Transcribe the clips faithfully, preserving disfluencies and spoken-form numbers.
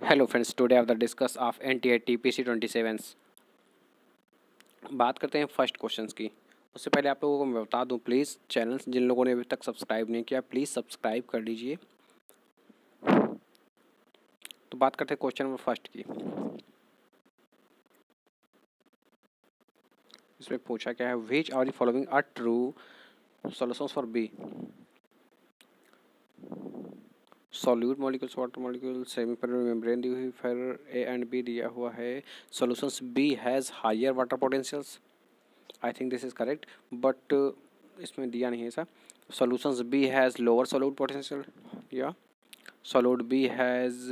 Hello friends, today of the discuss of N T A T P C twenty seven. बात करते हैं first questions की। उससे पहले आप लोगों को मैं बता दूं, प्लीज़ चैनल जिन लोगों ने अभी तक सब्सक्राइब नहीं किया प्लीज़ सब्सक्राइब कर लीजिए। तो बात करते हैं क्वेश्चन नंबर फर्स्ट की। इसमें पूछा क्या है, which are the following are true solutions for B. Solute molecules, water molecule, semi membrane दी हुई, फिर ए एंड बी दिया हुआ है। Solutions B has higher water potentials. I think this is correct, but इसमें दिया नहीं है ऐसा। Solutions B has lower solute potential, या solute B has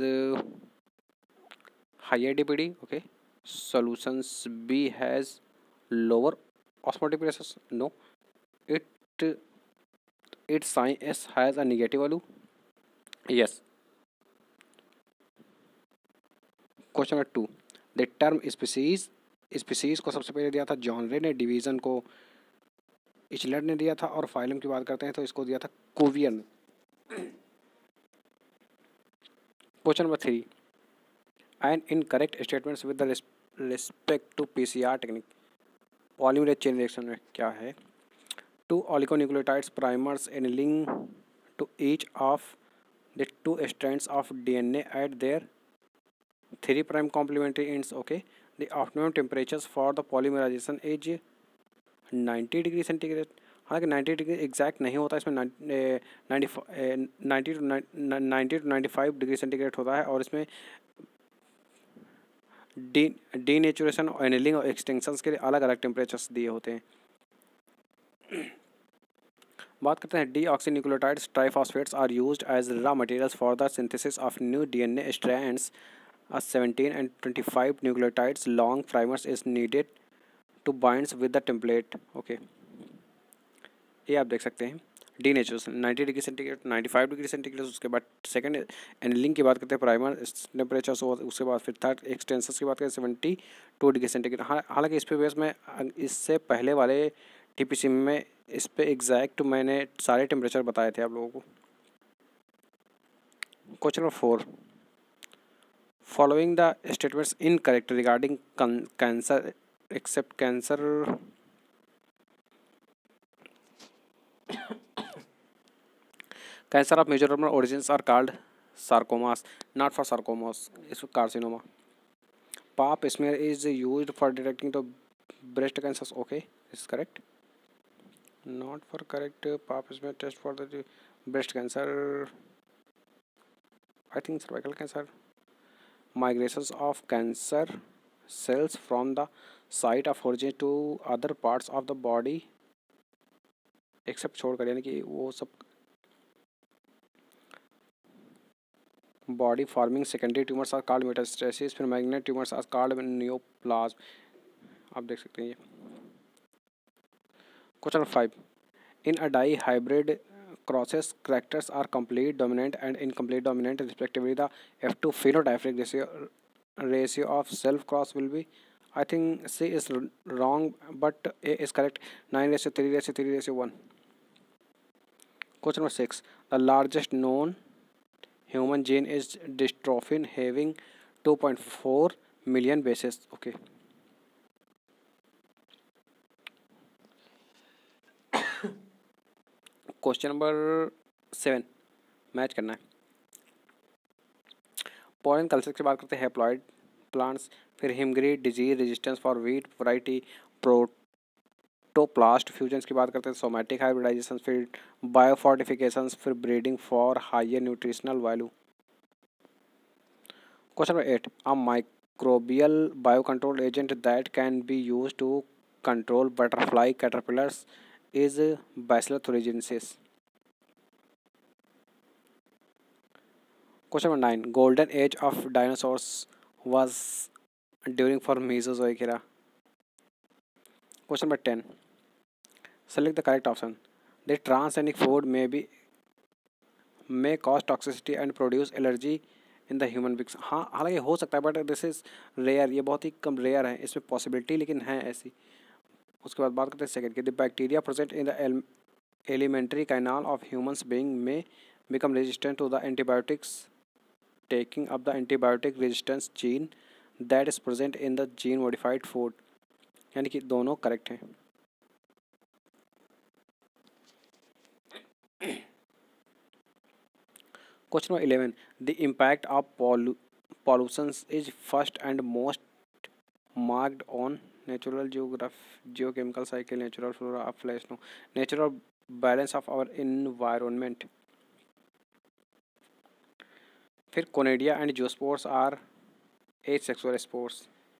higher DPD. Okay, solutions B has lower osmotic pressure. No, it it sign S has a negative value. Yes. Question number two, the term species, species को सबसे पहले दिया था genre ने, division को इचलर ने दिया था, और फाइलम की बात करते हैं तो इसको दिया था कुवियर ने। Question number three, and incorrect statements with the respect to PCR technique. Polymerase chain reaction में क्या है, two oligonucleotides primers annealing to each of the two strands of DNA at their three prime complementary ends. Okay, the optimum temperatures for the polymerization is ninety degree centigrade. हालांकि ninety degree exact नहीं होता, इसमें ninety ninety to ninety to ninety five degree centigrade होता है, और इसमें de denaturation, annealing और extensions के लिए अलग अलग टेम्परेचर्स दिए होते हैं। बात करते हैं deoxy nucleotides triphosphates are used as raw materials for the synthesis of new DNA strands. A seventeen and twenty-five nucleotides long primers is needed to binds with the template. Okay, ये आप देख सकते हैं। Denaturation ninety degree centigrade, ninety five degree centigrade. उसके बाद second annealing की बात करते हैं, प्राइमर टेम्परेचर। उसके बाद फिर थर्ड एक्सटेंसर्स की बात करें सेवेंटी टू डिग्री सेंटीग्रेड। हालांकि इस पे बेस में इससे पहले वाले टीपीसी में इस पे एग्जैक्ट मैंने सारे टेम्परेचर बताए थे आप लोगों को। Question number four, following the statements incorrect regarding cancer except cancer cancer of measurable origins are called sarcomas, not for sarcomas, it's carcinoma. Pap smear is used for detecting the breast cancers. Okay, this is correct. Not for correct. Pap smear test for the breast cancer, I think cervical cancer. Migrations of cancer cells from the site of origin to other parts of the body except छोड़कर, यानी कि वो सब body forming secondary tumours are called metastasis, फिर malignant tumours are called neoplasm. आप देख सकते हैं ये। Question number five, in a dihybrid crosses characters are complete dominant and incomplete dominant respectively. The F two phenotypic ratio ratio of self cross will be, I think C is wrong but A is correct, nine ratio three ratio three ratio one. Question number six, the largest known human gene is dystrophin having two point four million bases. Okay, question number seven match करना है। Pollen culture की बात करते हैं, haploid plants, फिर Himgiri disease resistance for wheat variety, protoplast fusions की बात करते हैं, सोमैटिक हाइब्रिडाइजेशन, फिर बायोफोर्टिफिकेशंस, फिर breeding for higher nutritional value. Question number eight, a microbial biocontrol agent that can be use to control butterfly caterpillars is Bacillus thuringiensis. Question number nine, golden age of dinosaurs was during for Mesozoic era. Question number ten, select the correct option. The transgenic food may be may cause toxicity and produce allergy in the human beings. हाँ, हालांकि हो सकता है but this is rare, ये बहुत ही कम rare है, इसमें possibility लेकिन है ऐसी। उसके बाद बात करते हैं सेकंड की, the bacteria present in the alimentary canal of humans being में become resistant to the antibiotics taking up the antibiotic resistance gene that is present in the gene modified food, यानी कि दोनों करेक्ट हैं। Question number eleven, the impact of pollutions is first and most marked on natural geography, geochemical cycle, natural flora of flesh, no, natural balance of our environment. फिर conidia and zoospores are asexual spores.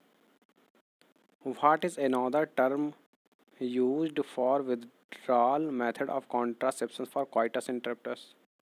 What is another term used for withdrawal method of contraception for coitus interruptus?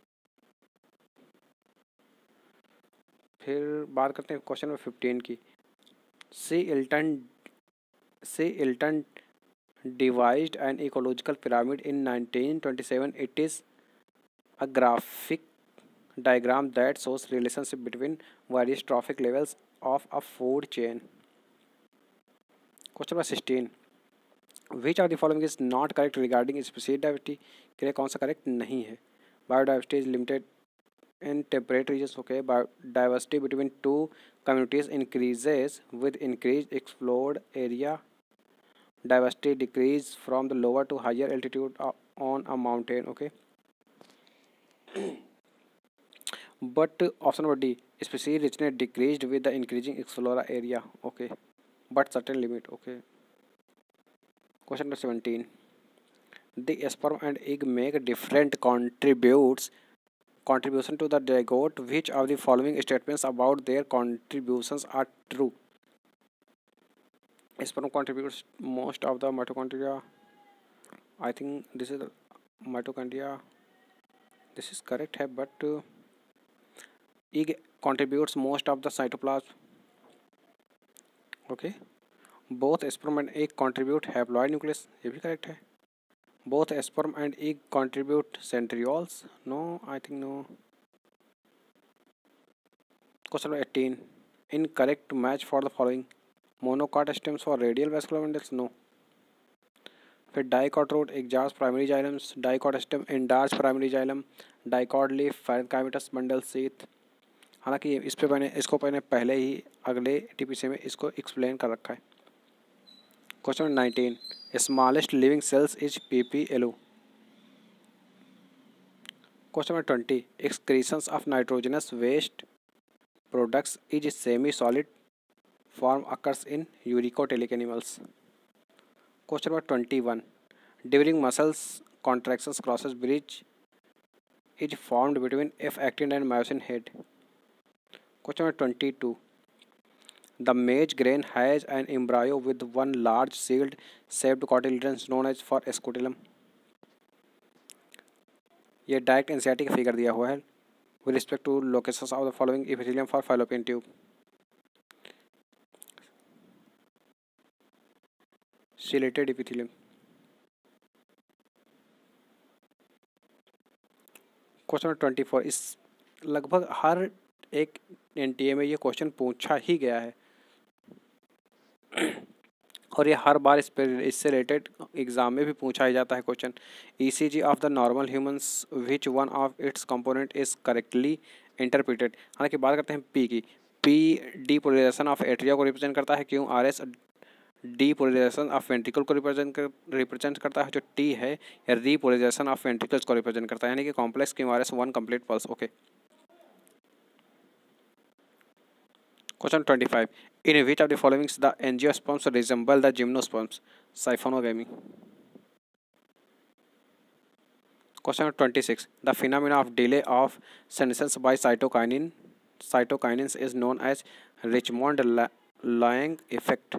फिर बात करते हैं question number fifteen की। C Elton C Elton devised an ecological pyramid in nineteen twenty-seven. It is a graphic diagram that shows relationship between various trophic levels of a food chain. Question number sixteen. Which of the following is not correct regarding species diversity? के लिए कौन सा correct नहीं है? Biodiversity is limited in temperate regions. Okay. Biodiversity between two communities increases with increased explored area. Diversity decrease from the lower to higher altitude on a mountain. Okay. But option number D, species richness decreased with the increasing explorer area. Okay, but certain limit. Okay. Question number seventeen. The sperm and egg make different contributes contribution to the zygote. Which of the following statements about their contributions are true? Sperm contributes most of the mitochondria. I think this is mitochondria. This is correct है, but uh, egg contributes most of the cytoplasm. Okay. Both sperm and egg contribute haploid nucleus. ये भी correct है. Both sperm and egg contribute centrioles. No, I think no. Question number eighteen. Incorrect match for the following. Monocot stems for radial vascular bundles. No. फिर dicot root exarch primary xylems, dicot stem endarch primary xylem, dicot leaf parenchymatous bundle sheath. हालांकि इस पे मैंने इसको मैंने पहले ही अगले TPC में इसको एक्सप्लेन कर रखा है। Question number nineteen, smallest living cells is PPLO. Question number twenty, excretions of nitrogenous waste products is semi solid form occurs in uricotelic animals. Question number twenty-one. During muscles contractions crosses bridge is formed between F actin and myosin head. Question number twenty-two. The maize grain has an embryo with one large sealed shaped cotyledons known as for scutellum. ये direct NCERT का figure दिया हुआ है with respect to locations of the following epithelium for fallopian tube. Ciliated epithelium. Question number twenty four, इस लगभग हर एक NTA में ये क्वेश्चन पूछा ही गया है और ये हर बार इस पर इससे रिलेटेड एग्जाम में भी पूछा ही जाता है question. ECG of the normal humans, which one of its component is correctly interpreted. हालांकि बात करते हैं पी की, पी डीपोलराइजेशन ऑफ एट्रिया को रिप्रेजेंट करता है, Q R S depolarization of ventricle को रिप्रेजेंट कर रिप्रेजेंट करता है, जो टी है या रीपोलराइजेशन ऑफ वेंट्रिकल्स को रिप्रेजेंट करता है, यानी कि complex Q R S one complete pulse. Okay. Question twenty five, in which of the followings the angiosperms resemble the gymnosperms. Siphonogamy. Question twenty six, the phenomena of delay of senescence by cytokinin cytokinins is known as Richmond Lang effect.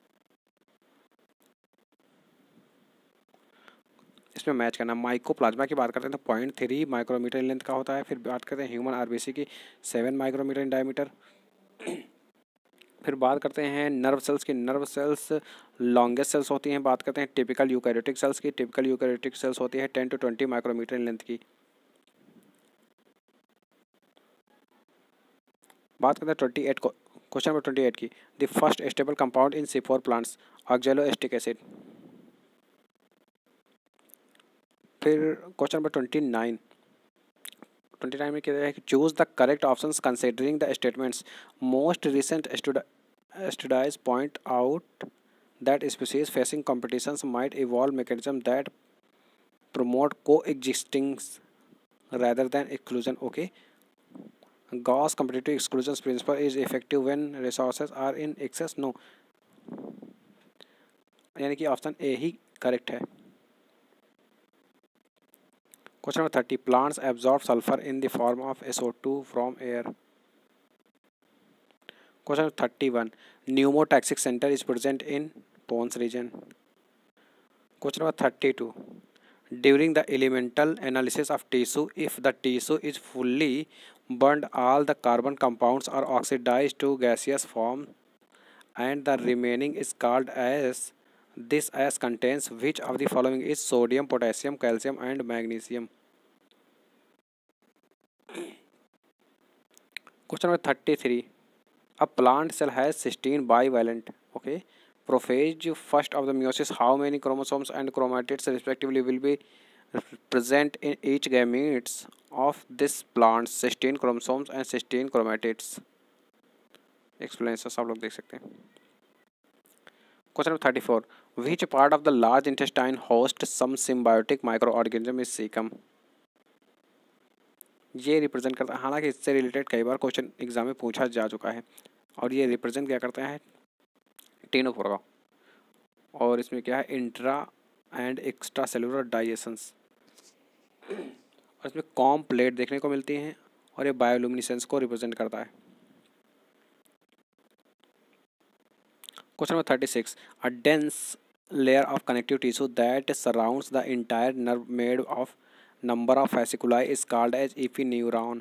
इसमें match करना। Mycoplasma की बात करते हैं तो point three micrometer length का होता है। फिर बात करते हैं ह्यूमन आरबीसी की, सेवन माइक्रोमीटर इन डायमीटर। फिर बात करते हैं नर्व सेल्स की, नर्व सेल्स लॉन्गेस्ट सेल्स होती हैं। बात करते हैं टिपिकल यूकैरियोटिक सेल्स की, टिपिकल यूकैरियोटिक सेल्स होती है ten to twenty micrometre in length की। बात करते हैं ट्वेंटी एट को, क्वेश्चन नंबर ट्वेंटी एट की, the first stable compound in C four plants, oxaloacetic acid. फिर question number twenty nine, twenty nine में क्या है कि choose the correct option considering the statements most recent studies point out that species facing competitions might evolve mechanism that promote coexisting rather than exclusion. Okay, Gauss competitive exclusion principle is effective when resources are in excess. No, यानी कि option A ही correct है। Question number thirty, plants absorb sulphur in the form of S O two from air. Question number thirty one, pneumotaxic centre is present in pons region. Question number thirty two, during the elemental analysis of tissue, if the tissue is fully burned, all the carbon compounds are oxidized to gaseous form and the remaining is called as this as contains which of the following is sodium, potassium, calcium and magnesium. Question number thirty-three, a plant cell has sixteen bivalent, okay, prophage first of the meiosis. How many chromosomes and chromatids respectively will be present in each gametes of this plant? sixteen chromosomes and sixteen chromatids. Explanation आप लोग देख सकते हैं। Question number thirty four, which part of the large intestine host some symbiotic microorganism is caecum. ये represent करता है, हालांकि इससे रिलेटेड कई बार क्वेश्चन एग्जाम में पूछा जा चुका है, और ये रिप्रेजेंट क्या करता है, टेनोफोरा, और इसमें क्या है, intra and extra cellular digestions, और इसमें कॉम प्लेट देखने को मिलती हैं, और ये बायोल्यूमिनेसेंस को रिप्रेजेंट करता है। Question number thirty six, a dense layer of connective tissue that surrounds the entire nerve made of number of fasciculi is called as epineuron.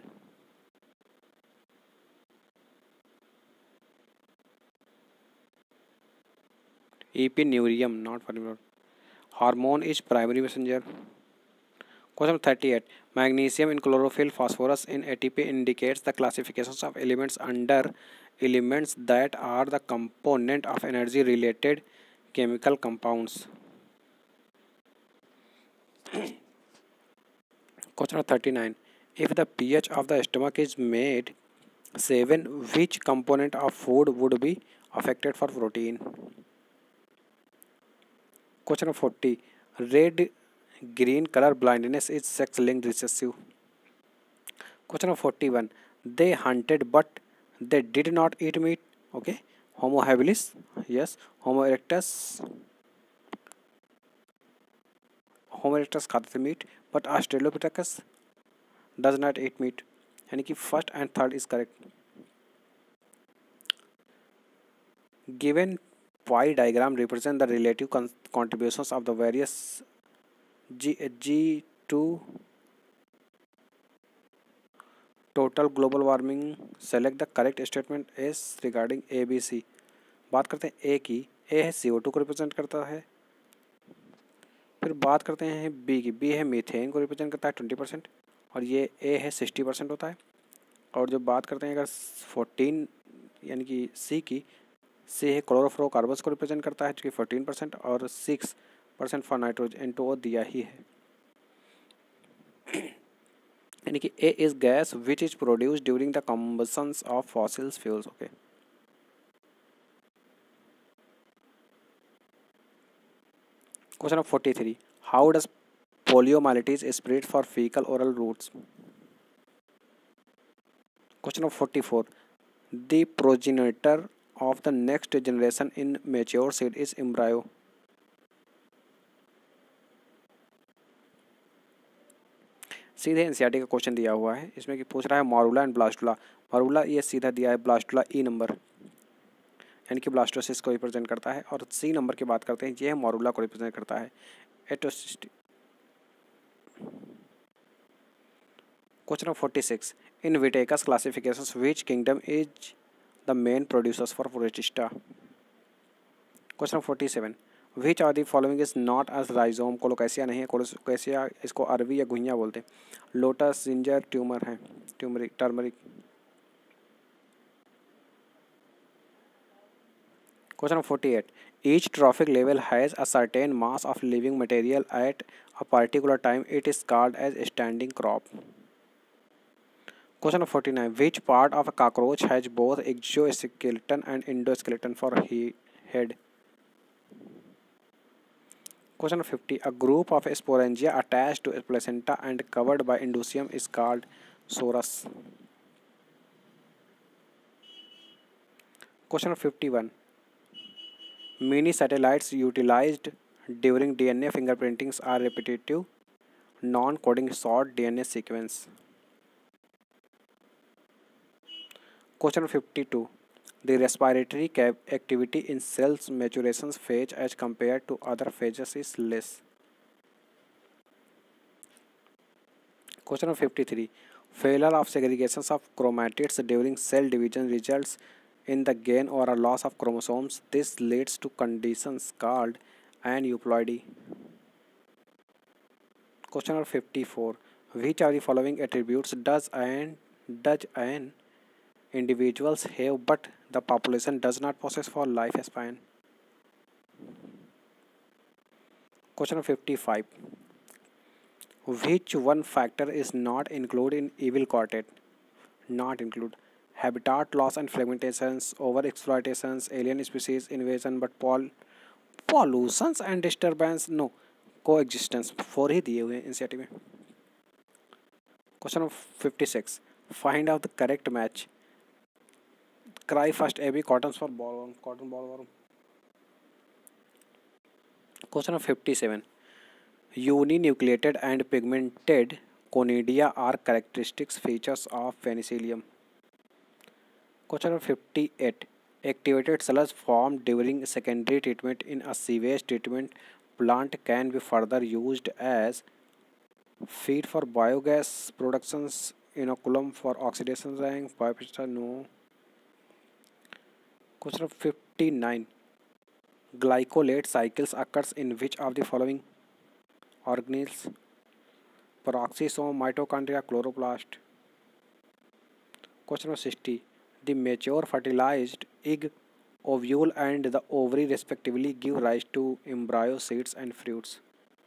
Epineurium, not formula. Hormone is primary messenger. Question thirty-eight, magnesium in chlorophyll, phosphorus in A T P indicates the classifications of elements under elements that are the component of energy related chemical compounds. Question thirty-nine, if the pH of the stomach is made seven, which component of food would be affected for protein? Question forty, red green color blindness is sex linked recessive. Question forty-one, they hunted but they did not eat meat. Okay, Homo habilis, yes. Homo erectus, Homo erectus खाते थे meat, but Australopithecus does not eat meat, यानी कि first and third is correct. Given pie diagram represent the relative contributions of the various G G to total global warming. Select the correct statement is regarding A B C. बात करते हैं A की, A है C O two को represent करता है। फिर बात करते हैं बी की, बी है मीथेन को रिप्रेजेंट करता है ट्वेंटी परसेंट, और ये ए है सिक्सटी परसेंट होता है। और जो बात करते हैं अगर फोर्टीन यानी कि सी की, सी है क्लोरोफ्लोरोकार्बन्स को रिप्रेजेंट करता है जो कि फोर्टीन परसेंट, और six percent for nitrogen, N two O दिया ही है। यानी कि A is gas which is produced during the combustion of fossils fuels. Okay, Question of forty-three, how does poliomyelitis spread for fecal oral routes? Question of forty-four, the progenitor of the next generation in mature seed is embryo. सीधे NCERT का question दिया हुआ है, इसमें कि पूछ रहा है मॉरुला एंड ब्लास्टुला। मॉरुला ये सीधा दिया है, ब्लास्टुला ई नंबर यानी कि ब्लास्टोसिस को रिप्रेजेंट करता है, और सी नंबर की बात करते हैं ये मॉरुला को रिप्रेजेंट करता है। एटोसिस्ट। Question of forty six, in Whittaker's classifications which kingdom is the main producers for Protista. Question of forty seven, which are the following is not as rhizome. Colocasia नहीं है, कोलोकैसिया इसको अरबी या गुइया बोलते हैं। लोटस, जिंजर, ट्यूमर है, turmeric, turmeric. Question forty-eight, each trophic level has a certain mass of living material at a particular time. It is called as standing crop. Question number forty-nine. Which part of a cockroach has both exoskeleton and endoskeleton for he head? Question number fifty. A group of sporangia attached to a placenta and covered by endoecium is called sorus. Question number fifty-one. Mini satellites utilized during D N A fingerprintings are repetitive, non-coding short D N A sequence. Question number fifty-two. The respiratory cap activity in cells maturation phase as compared to other phases is less. Question number fifty-three. Failure of segregations of chromatids during cell division results in the gain or a loss of chromosomes. This leads to conditions called aneuploidy. Question number fifty-four. Which of the following attributes does an does an individuals have but the population does not possess for lifespan? Question number fifty-five. Which one factor is not included in evil quartet? Not include habitat loss and fragmentations, over exploitations, alien species invasion, but pol pollutions and disturbance no coexistence. Four ही दिए हुए हैं NCERT में. Question of fifty-six. Find out the correct match. Cry first A B cottons for ballworm. Cotton ballworm. Question of fifty-seven. Uninucleated and pigmented conidia are characteristic features of penicillium. Question number fifty-eight. Activated cells formed during secondary treatment in a sewage treatment plant can be further used as feed for biogas productions, inoculum for oxidation rank, biopesticide no. Question number fifty-nine. Glycolate cycles occurs in which of the following organelles? Peroxisome, mitochondria, chloroplast. Question number sixty. The mature fertilized egg, ovule and the ovary respectively give rise to embryo, seeds and fruits.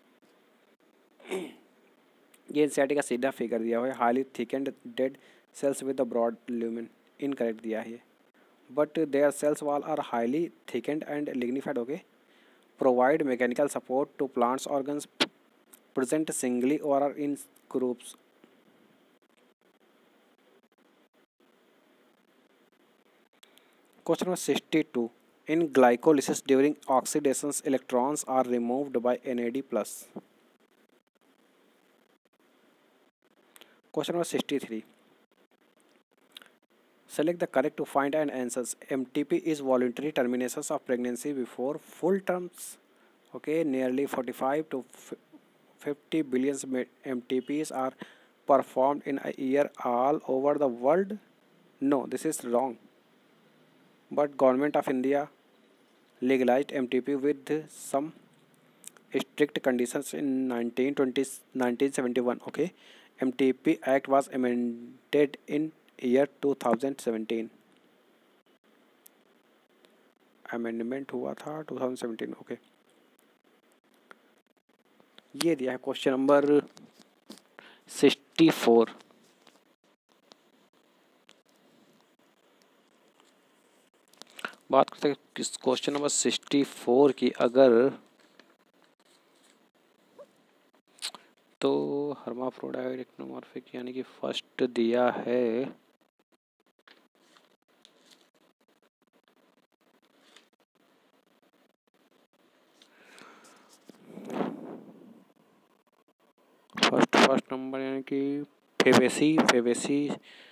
ये NCERT का सीधा figure दिया हुआ है. Highly thickened dead cells with the broad lumen. Incorrect दिया है, but their cells wall are highly thickened and lignified. Okay. Provide mechanical support to plants organs present singly or are in groups. Question number sixty-two. In glycolysis during oxidations, electrons are removed by N A D plus. Question number sixty-three. Select the correct to find and answers. M T P is voluntary terminations of pregnancy before full terms. Okay, nearly forty-five to fifty billion M T Ps are performed in a year all over the world. No, this is wrong. But Government of India legalized M T P with some strict conditions in nineteen twenty, nineteen seventy-one. Okay, M T P Act was amended in year two thousand seventeen. Amendment हुआ था twenty seventeen. Okay. ये दिया है question number sixty four. बात करते हैं किस question number sixty four की. अगर तो हर्माफ्रोडाइट एक्टोमॉर्फिक यानी कि फर्स्ट दिया है फर्स्ट फर्स्ट नंबर यानी कि फेबेसी फेबेसी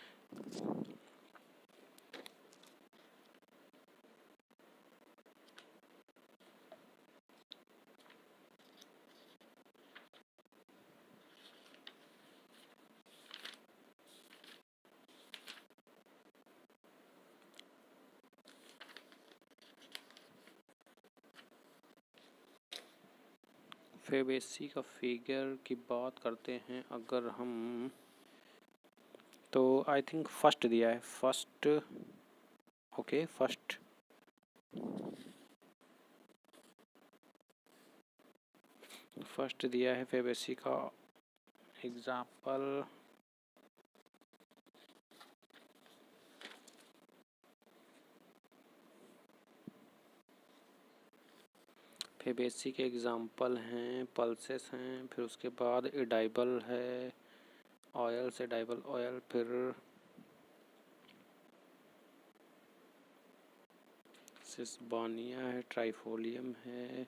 फेबेसी का फिगर की बात करते हैं अगर हम, तो आई थिंक फर्स्ट दिया है. फर्स्ट. Okay, first. फर्स्ट दिया है फेबेसी का एग्जाम्पल. फेबेसी के एग्जाम्पल हैं, पल्सेस हैं, फिर उसके बाद एडाइबल है, ऑयल से एडाइबल ऑयल, फिर सिस्बानिया है, ट्राइफोलियम है,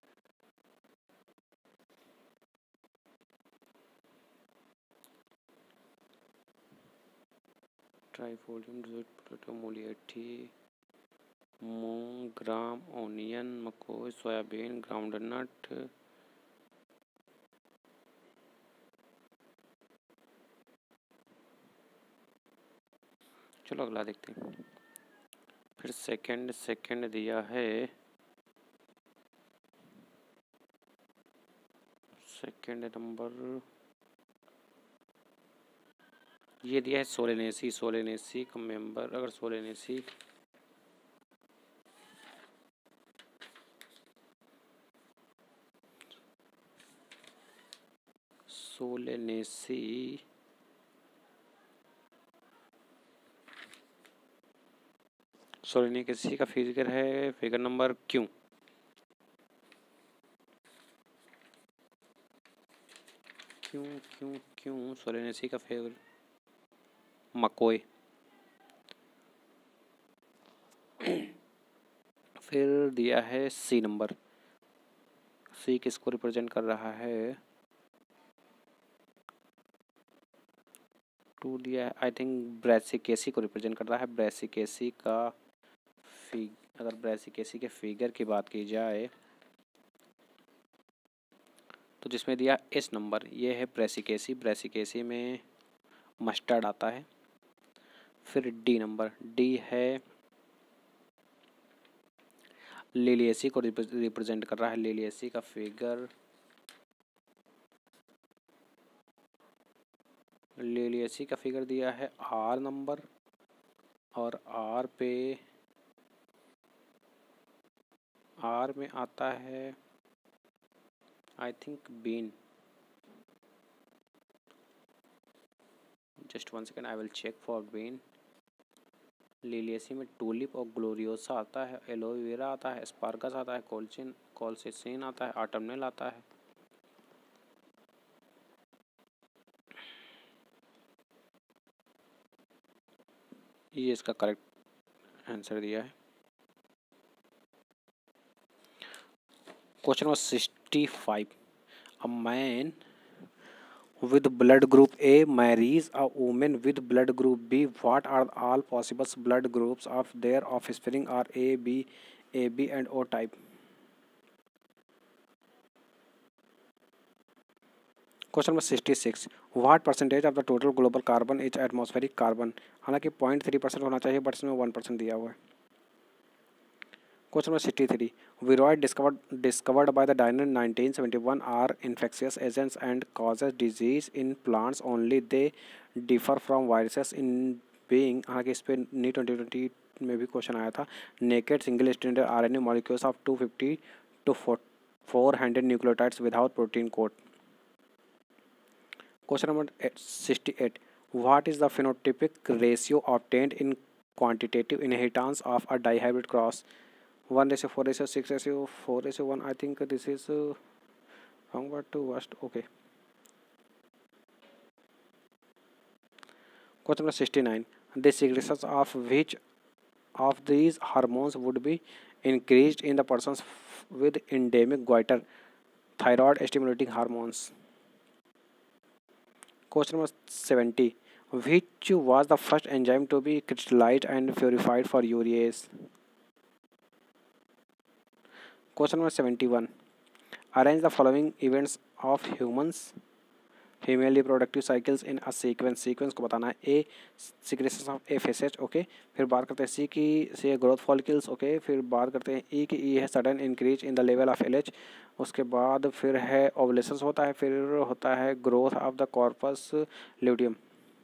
ट्राइफोलियम, मोलिएटी, मूंग, ग्राम, ओनियन, मकोई, सोयाबीन, ग्राउंडनट, चलो अगला देखते हैं। फिर सेकंड सेकंड दिया है, सेकंड नंबर ये दिया है सोलेनेसी। सोलेनेसी का मेंबर, अगर सोलेनेसी सोलेनेसी सोलेनेसी का फिगर है, फिगर नंबर क्यों क्यों क्यों क्यों सोलेनेसी का फिगर मकोई। फिर दिया है सी नंबर, सी किसको रिप्रेजेंट कर रहा है, टू दिया है, आई थिंक ब्रेसिकेसी को रिप्रेजेंट कर रहा है। ब्रेसिकेसी का फिग अगर ब्रेसिकेसी के फिगर की बात की जाए तो जिसमें दिया एस नंबर, ये है ब्रेसिकेसी। ब्रेसिकेसी में मस्टर्ड आता है। फिर डी नंबर, डी है लिलिएसी को रिप्रेजेंट कर रहा है। लिलिएसी का फिगर, लिलिएसी का फिगर दिया है आर नंबर, और आर पे आर में आता है I think bean. Just one second, I will check for bean. Liliaceae में टूलिप और ग्लोरियोसा आता है, एलोवेरा आता है, स्पार्गस आता है, कोलचिन कोलसेसिन आता है, ऑटमनल आता है। ये इसका करेक्ट आंसर दिया है। Question number sixty five, a man with blood group A marries a woman with blood group B. What are all possible blood groups of their offspring are A, B, A B and O type? Question number sixty six, what percentage of the total global carbon is atmospheric carbon. हालांकि point three percent होना चाहिए, but इसमें one percent दिया हुआ है। Question number sixty three, viroid discovered discovered by the Diener in nineteen seventy-one are infectious agents and causes disease in plants only. They differ from viruses in being, हालांकि इस पर नी twenty twenty में भी question आया था। Naked single stranded RNA molecules of two fifty to four hundred nucleotides without protein coat. Question number sixty eight, what is the phenotypic ratio obtained in quantitative inheritance of a dihybrid cross? one ratio four ratio six ratio four ratio one. I think this is uh, wrong but worst. Okay. Question number sixty-nine, the secretions of which of these hormones would be increased in the persons with endemic goiter? Thyroid stimulating hormones. Question number seventy, which was the first enzyme to be crystallized and purified for urease? Question number seventy-one, arrange the following events of humans female reproductive cycles in a sequence. Sequence को बताना है। A secretion of F S H, okay. फिर बात करते हैं सी की, सी growth follicles, okay. फिर बात करते हैं ई की, ई है sudden increase in the level of L H. उसके बाद फिर है ओवुलेशंस होता है, फिर होता है growth of the corpus luteum.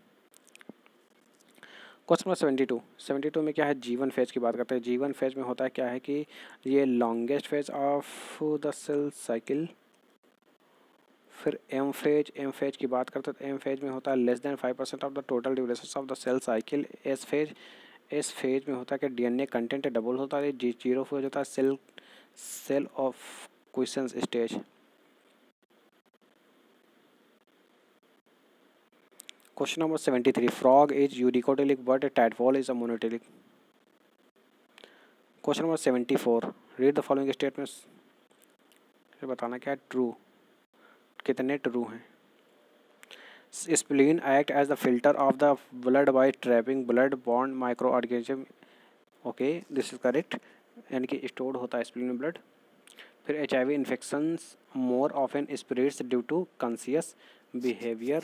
Question number seventy two, seventy two में क्या है, जीवन फेज की बात करते हैं। जीवन फेज में होता है क्या है कि ये longest phase of the cell cycle. फिर एम फेज, एम फेज की बात करते हैं तो एम फेज में होता है less than five percent of the total duration of the cell cycle. S phase, S phase में होता है कि डीएनए कंटेंट डबल होता है। जी जीरो फेज होता है cell cell of quiescence stage. Question number seventy-three. Frog is eudicotylic but tadpole is a monotylic. Question number seventy-four. Read the following statements. फिर बताना क्या ट्रू, कितने ट्रू हैं. Spleen act as the filter of the blood by trapping blood-borne microorganism. Okay, this is correct. यानी कि stored होता है spleen में blood. फिर H I V infections more often spreads due to conscious behavior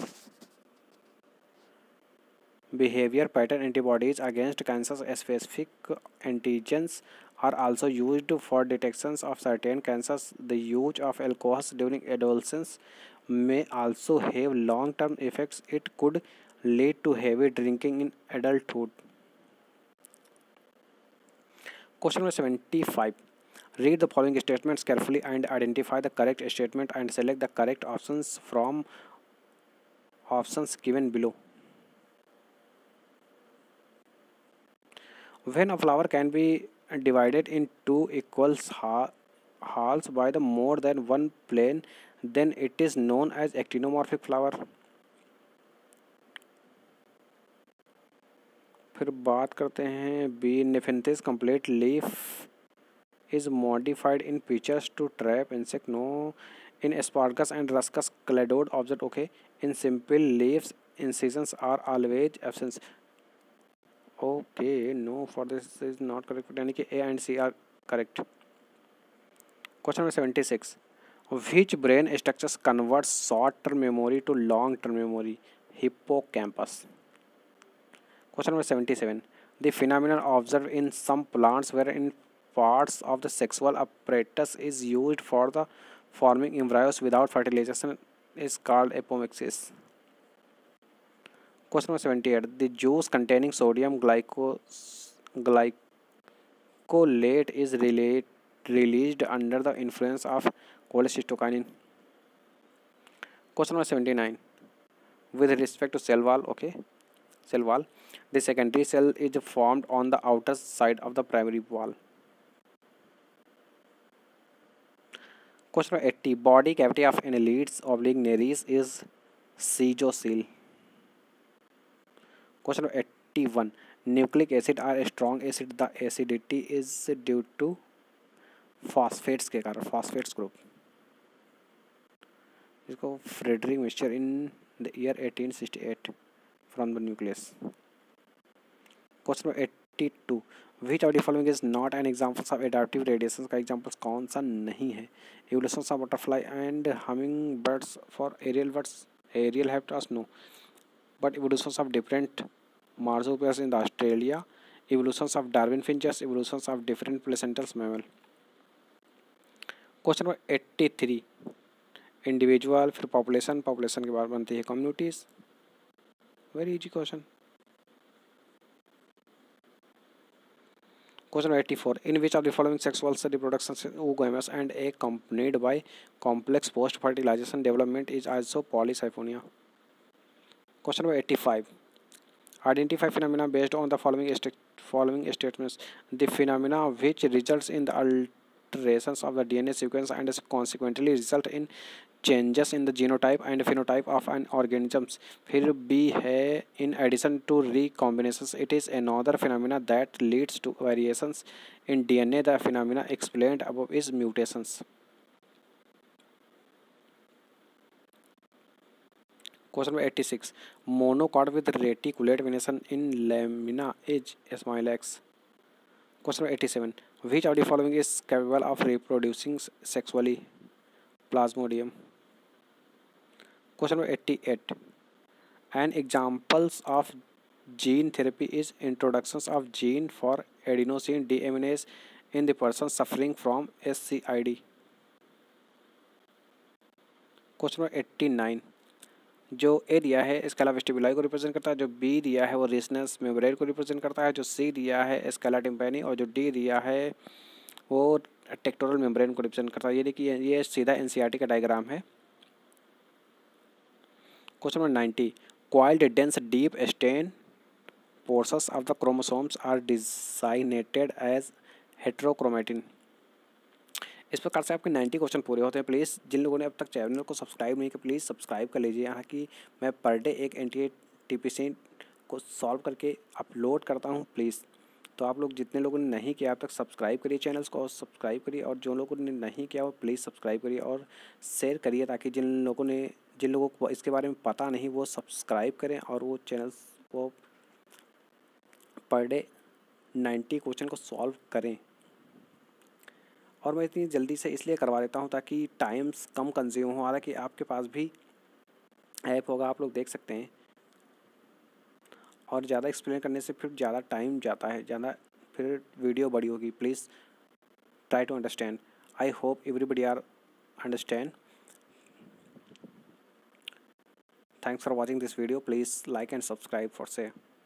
behavior pattern. Antibodies against cancer specific antigens are also used for detections of certain cancers. The use of alcohol during adolescence may also have long term effects. It could lead to heavy drinking in adulthood. Question number seventy-five. Read the following statements carefully and identify the correct statement and select the correct options from options given below. When a flower can be divided in two equal ha halves by the more than one plane, then it is known as actinomorphic flower. फिर बात करते हैं B. Nepenthes complete leaf is modified in pitchers to trap insect. No. In asparagus and ruscus cladode object. Okay. In simple leaves incisions are always absent. Okay, no, for this is not correct. यानी कि A and C are correct. Question number seventy-six. Which brain structures converts short-term memory to long-term memory? Hippocampus. Question number seventy-seven. The phenomenon observed in some plants wherein parts of the sexual apparatus is used for the forming embryos without fertilization is called apomixis. Question number seventy-eight. The juice containing sodium glyco glycolate is relate, released under the influence of cholecystokinin. Question number seventy-nine. With respect to cell wall, okay, cell wall, the secondary cell is formed on the outer side of the primary wall. Question number eighty. Body cavity of annelids oblique nares is caesocele. Question number eighty-one. Nucleic acid are a strong acid. The acidity is due to phosphates के कारण, phosphates group. इसको Frederick mixture in the year eighteen sixty-eight from the nucleus. Question number eighty-two. Which of the following is not an example of adaptive radiation? का examples कौन सा नहीं है? Evolution of butterfly and hummingbirds for aerial birds. Aerial habitats no. But evolutions of different marsupials in the Australia, evolutions of Darwin finches, evolutions of different placental mammal. Question number eighty-three. Individual, फिर population, population के बाद बनती है communities. Very easy question. Question number eighty-four. In which of the following sexual reproduction oogamous and accompanied by complex post-fertilization development is also polysiphonia? Question number eighty-five. Identify phenomena based on the following st following statements. The phenomena which results in the alterations of the D N A sequence and consequently result in changes in the genotype and phenotype of an organism. फिर B है in addition to recombinations, it is another phenomena that leads to variations in D N A. The phenomena explained above is mutations. Question number eighty-six. Monocot with reticulate venation in lamina is Smilax. Question number eighty-seven. Which of the following is capable of reproducing sexually? Plasmodium. Question number eighty-eight. An examples of gene therapy is introductions of gene for adenosine deaminase in the person suffering from S C I D. Question number eighty-nine. जो ए दिया है Scala vestibuli को represent करता है, जो B दिया है वो रेसनस मेम्ब्रेन को रिप्रेजेंट करता है, जो सी दिया है स्केला टिम्पैनी और जो डी दिया है वो टेक्टोरल मेम्ब्रेन को रिप्रेजेंट करता है. ये देखिए ये सीधा एनसीईआरटी का डायग्राम है. Question number ninety. Coiled dense deep stain portions of the chromosomes are designated as heterochromatin. इस प्रकार से आपके नाइन्टी क्वेश्चन पूरे होते हैं। प्लीज़ जिन लोगों ने अब तक चैनल को सब्सक्राइब नहीं किया प्लीज़ सब्सक्राइब कर लीजिए। यहाँ की मैं पर डे एक N T A T P C को सॉल्व करके अपलोड करता हूँ प्लीज़। तो आप लोग जितने लोगों ने नहीं किया अब तक सब्सक्राइब करिए चैनल्स को और सब्सक्राइब करिए, और जो लोगों ने नहीं किया वो प्लीज़ सब्सक्राइब करिए और शेयर करिए, ताकि जिन लोगों ने जिन लोगों को इसके बारे में पता नहीं वो सब्सक्राइब करें और वो चैनल्स वो पर डे नाइन्टी क्वेश्चन को सॉल्व करें। और मैं इतनी जल्दी से इसलिए करवा देता हूँ ताकि टाइम्स कम कंज्यूम हो। हालांकि आपके पास भी ऐप होगा, आप लोग देख सकते हैं, और ज़्यादा एक्सप्लेन करने से फिर ज़्यादा टाइम जाता है, ज़्यादा फिर वीडियो बड़ी होगी। Please try to understand. I hope everybody are understand. Thanks for watching this video. Please like and subscribe for say.